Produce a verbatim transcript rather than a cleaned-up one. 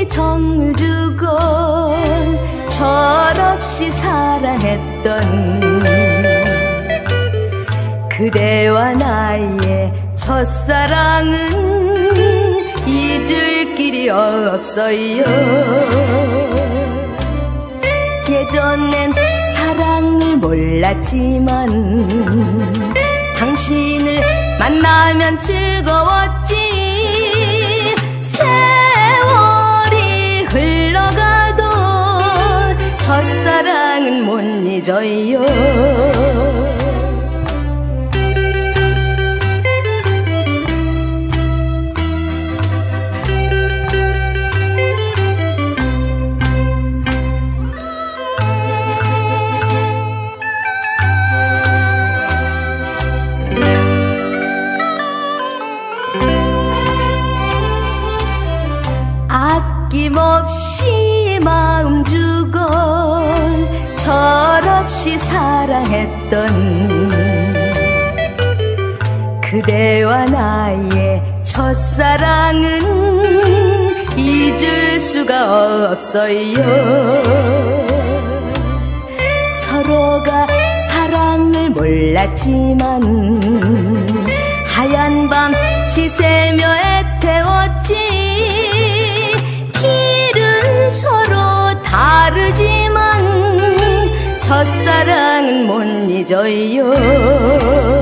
정을 주고 철없이 사랑했던 그대와 나의 첫사랑은 잊을 길이 없어요. 예전엔 사랑을 몰랐지만 당신을 만나면 즐거웠지. 세월이 흘러가도 첫사랑은 못 잊어요. 아낌없이 마음 주고 철없이 사랑했던 그대와 나의 첫사랑은 잊을 수가 없어요. 서로가 사랑을 몰랐지만 하얀 밤 지새며 애태웠지. 길은 서로 다르지만 첫사랑은 못 잊어요.